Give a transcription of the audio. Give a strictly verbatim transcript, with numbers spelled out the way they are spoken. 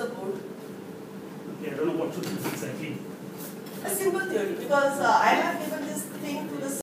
the board? Okay, I don't know what to do exactly. A simple theory, because uh, I have given this thing to the